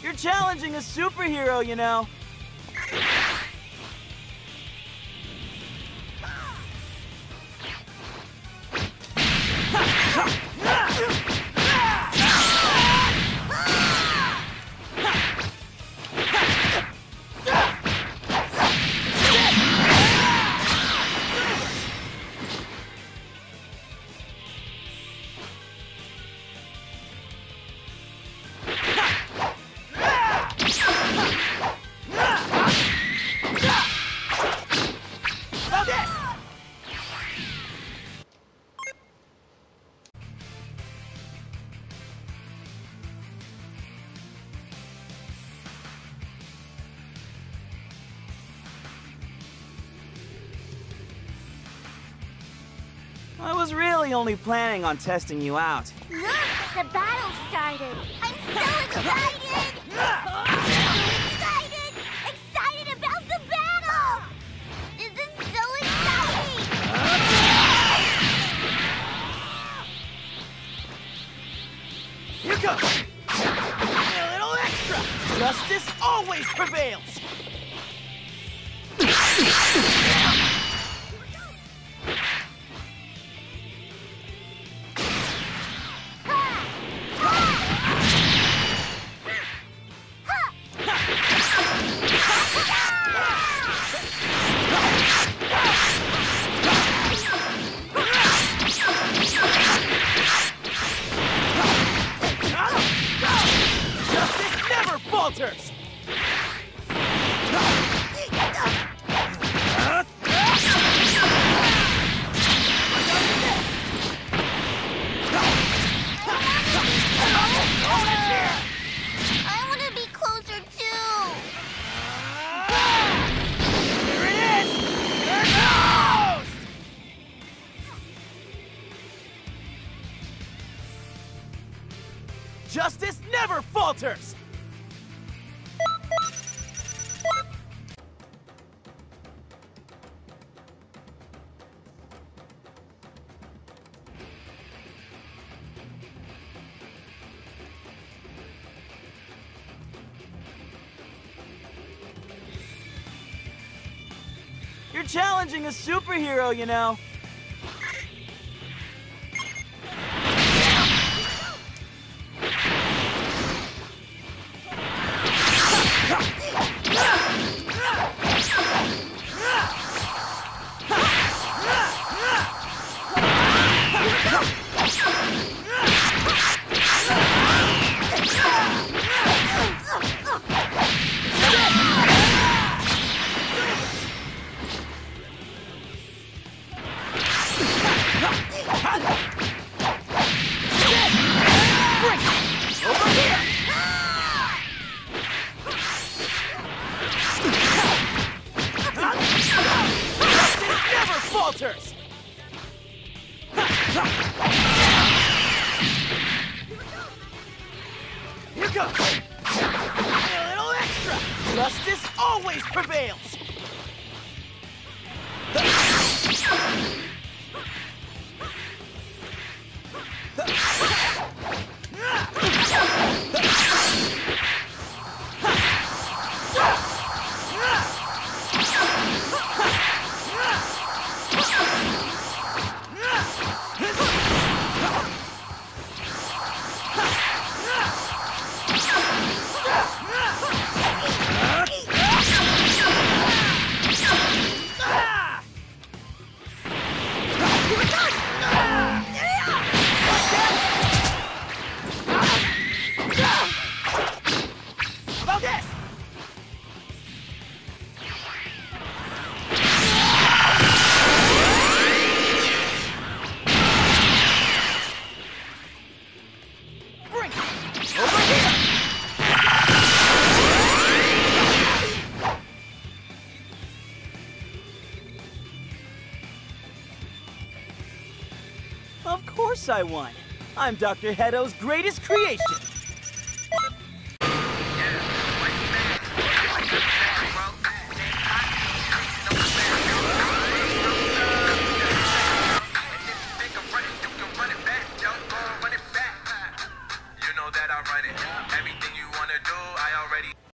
You're challenging a superhero, you know. I was really only planning on testing you out. Look, the battle started. I'm so excited! Excited about the battle! This is so exciting! Here goes! A little extra! Justice always prevails! Falters! I want to be closer too. Here it is! There it goes! Justice never falters! You're challenging a superhero, you know. Falters! Here goes! A little extra! Justice always prevails! Of course I won. I'm Dr. Heto's greatest creation.